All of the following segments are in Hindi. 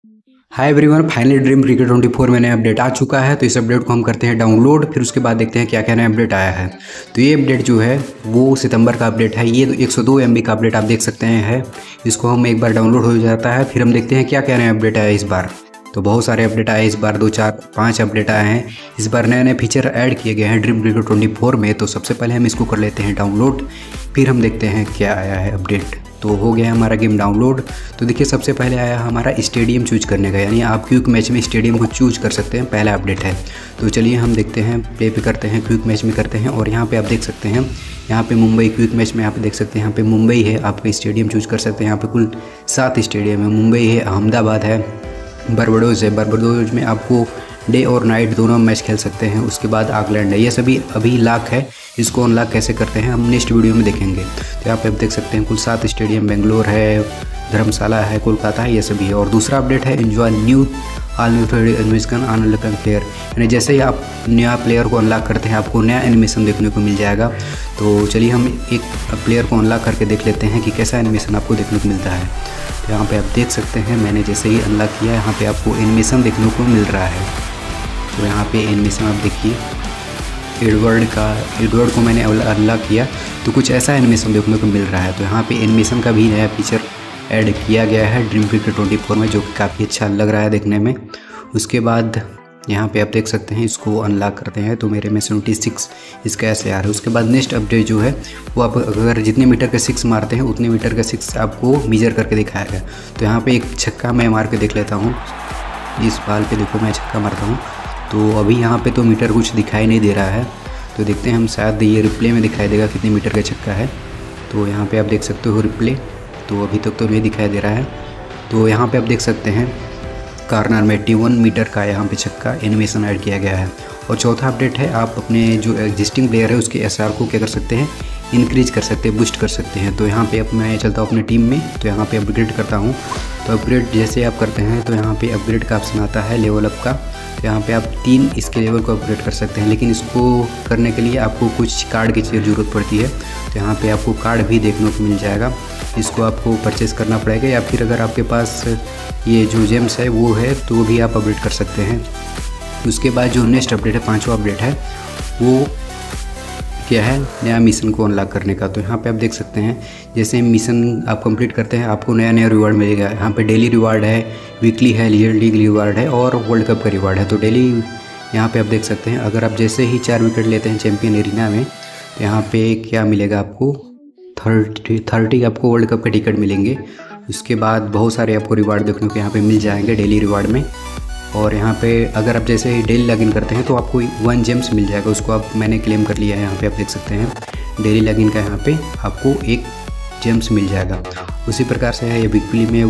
हाय एवरीवन, फाइनली ड्रीम क्रिकेट 24 में नया अपडेट आ चुका है। तो इस अपडेट को हम करते हैं डाउनलोड, फिर उसके बाद देखते हैं क्या क्या नया अपडेट आया है। तो ये अपडेट जो है वो सितंबर का अपडेट है। ये 102 MB का अपडेट आप देख सकते हैं है। इसको हम एक बार डाउनलोड हो जाता है, फिर हम देखते हैं क्या क्या नया अपडेट आया इस बार। तो बहुत सारे अपडेट आए इस बार, 2 4 5 अपडेट आए हैं इस बार। नए नए फीचर ऐड किए गए हैं ड्रीम क्रिकेट 24 में। तो सबसे पहले हम इसको कर लेते हैं डाउनलोड, फिर हम देखते हैं क्या आया है अपडेट। तो हो गया हमारा गेम डाउनलोड। तो देखिए सबसे पहले आया हमारा स्टेडियम चूज करने का, यानी आप क्विक मैच में स्टेडियम को चूज कर सकते हैं, पहला अपडेट है। तो चलिए हम देखते हैं, प्ले पे करते हैं, क्विक मैच में करते हैं। और यहाँ पे आप देख सकते हैं, यहाँ पे मुंबई क्विक मैच में आप देख सकते हैं यहाँ पे मुंबई है। आपका स्टेडियम चूज कर सकते हैं। यहाँ पे कुल 7 स्टेडियम है। मुंबई है, अहमदाबाद है, बारबाडोज है। बारबाडोज में आपको डे और नाइट दोनों मैच खेल सकते हैं। उसके बाद ऑकलैंड है। ये सभी अभी लॉक है। इसको अनलॉक कैसे करते हैं हम नेक्स्ट वीडियो में देखेंगे। तो यहाँ पे आप देख सकते हैं कुल 7 स्टेडियम, बेंगलोर है, धर्मशाला है, कोलकाता है, ये सभी है। और दूसरा अपडेट है enjoy new all new animation unlock player, यानी जैसे ही आप नया प्लेयर को अनलॉक करते हैं आपको नया एनिमेशन देखने को मिल जाएगा। तो चलिए हम एक प्लेयर को अनलॉक करके देख लेते हैं कि कैसा एनिमेशन आपको देखने को मिलता है। तो यहाँ पे आप देख सकते हैं मैंने जैसे ही अनलॉक किया, यहाँ पे आपको एनिमेशन देखने को मिल रहा है। तो यहाँ पे एनिमेशन आप देखिए, एडवर्ड को मैंने अनलॉक किया तो कुछ ऐसा एनिमेशन देखने को मिल रहा है। तो यहाँ पे एनिमेशन का भी नया फीचर ऐड किया गया है ड्रीम क्रिकेट 24 में, जो कि काफ़ी अच्छा लग रहा है देखने में। उसके बाद यहाँ पे आप देख सकते हैं, इसको अनलॉक करते हैं तो मेरे में 76 इसका ऐसे आ रहा है। उसके बाद नेक्स्ट अपडेट जो है वो आप अगर जितने मीटर का 6 मारते हैं उतने मीटर का 6 आपको मेजर करके दिखाएगा। तो यहाँ पे एक छक्का मैं मार के देख लेता हूँ। इस बाल पे देखो मैं छक्का मारता हूँ, तो अभी यहाँ पे तो मीटर कुछ दिखाई नहीं दे रहा है। तो देखते हैं हम, शायद ये रिप्ले में दिखाई देगा कितने मीटर का छक्का है। तो यहाँ पे आप देख सकते हो रिप्ले, तो अभी तक तो नहीं दिखाई दे रहा है। तो यहाँ पे आप देख सकते हैं कॉर्नर में 81 मीटर का यहाँ पे छक्का एनिमेशन ऐड किया गया है। और चौथा अपडेट है, आप अपने जो एग्जिस्टिंग प्लेयर है उसके SR को क्या कर सकते हैं, इंक्रीज कर सकते हैं, बूस्ट कर सकते हैं। तो यहाँ पे अब मैं चलता हूँ अपनी टीम में, तो यहाँ पे अपग्रेड करता हूँ। तो अपग्रेड जैसे आप करते हैं तो यहाँ पे अपग्रेड का ऑप्शन आता है लेवल अप का। तो यहाँ पे आप 3 इसके लेवल को अपग्रेड कर सकते हैं, लेकिन इसको करने के लिए आपको कुछ कार्ड की ज़रूरत पड़ती है। तो यहाँ पे आपको कार्ड भी देखने को मिल जाएगा, इसको आपको परचेस करना पड़ेगा, या फिर अगर आपके पास ये जो जेम्स है वो है तो भी आप अपग्रेड कर सकते हैं। उसके बाद जो नेक्स्ट अपडेट है, 5वां अपडेट है, वो क्या है, नया मिशन को अनलॉक करने का। तो यहाँ पे आप देख सकते हैं जैसे मिशन आप कंप्लीट करते हैं आपको नया नया रिवार्ड मिलेगा। यहाँ पे डेली रिवार्ड है, वीकली है, लीग रिवार्ड है और वर्ल्ड कप का रिवार्ड है। तो डेली यहाँ पे आप देख सकते हैं, अगर आप जैसे ही 4 विकेट लेते हैं चैंपियन एरिना में, तो यहाँ पे क्या मिलेगा आपको, 30 आपको वर्ल्ड कप के टिकट मिलेंगे। उसके बाद बहुत सारे आपको रिवार्ड देखने को यहाँ पे मिल जाएंगे डेली रिवार्ड में। और यहाँ पे अगर आप जैसे ही डेली लॉगिन करते हैं तो आपको 1 जेम्स मिल जाएगा, उसको आप मैंने क्लेम कर लिया है। यहाँ पे आप देख सकते हैं डेली लॉगिन का यहाँ पे आपको 1 जेम्स मिल जाएगा। उसी प्रकार से है ये वीकली में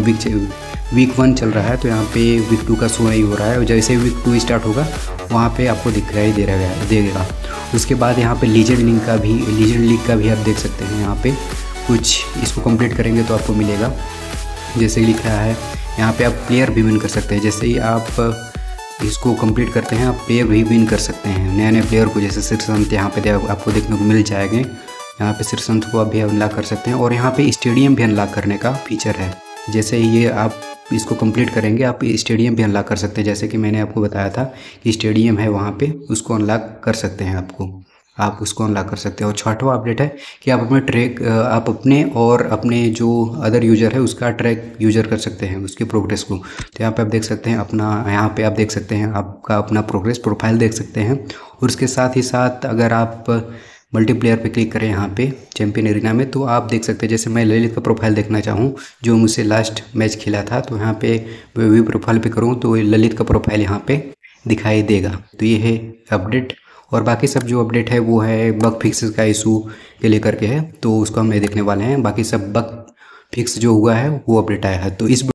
वीक 1 चल रहा है, तो यहाँ पे वीक 2 का शो नहीं हो रहा है। और जैसे वीक 2 स्टार्ट होगा वहाँ पे आपको दिखाई देगा। उसके बाद यहाँ पे लीजेंड लीग का भी आप देख सकते हैं। यहाँ पे कुछ इसको कंप्लीट करेंगे तो आपको मिलेगा, जैसे लिख रहा है यहाँ पे आप प्लेयर भी विन कर सकते हैं। जैसे ही आप इसको कंप्लीट करते हैं आप प्लेयर भी विन कर सकते हैं, नए नए प्लेयर को। जैसे श्रीसंत यहाँ पे आपको देखने को मिल जाएंगे। यहाँ पे श्रीसंत को आप भी अनलॉक कर सकते हैं। और यहाँ पे स्टेडियम भी अनलॉक करने का फीचर है। जैसे ही ये आप इसको कंप्लीट करेंगे आप स्टेडियम भी अनलॉक कर सकते हैं, जैसे कि मैंने आपको बताया था कि स्टेडियम है वहाँ पे, उसको अनलॉक कर सकते हैं आप उसको अनलॉक कर सकते हैं। और 6वां अपडेट है कि आप अपने और अपने जो अदर यूज़र है उसका ट्रैक यूज़र कर सकते हैं, उसकी प्रोग्रेस को। तो यहाँ पे आप देख सकते हैं यहाँ पे आप देख सकते हैं आपका अपना प्रोग्रेस प्रोफाइल देख सकते हैं। और उसके साथ ही साथ अगर आप मल्टीप्लेयर पे क्लिक करें यहाँ पे चैंपियन एरिना में, तो आप देख सकते हैं जैसे मैं ललित का प्रोफाइल देखना चाहूँ जो मुझसे लास्ट मैच खेला था, तो यहाँ पे व्यू प्रोफाइल पे करूँ तो ललित का प्रोफाइल यहाँ पे दिखाई देगा। तो ये है अपडेट। और बाकी सब जो अपडेट है वो है बग फिक्स का इशू के लेकर के है, तो उसको हम नहीं देखने वाले हैं। बाकी सब बग फिक्स जो हुआ है वो अपडेट आया है। तो इस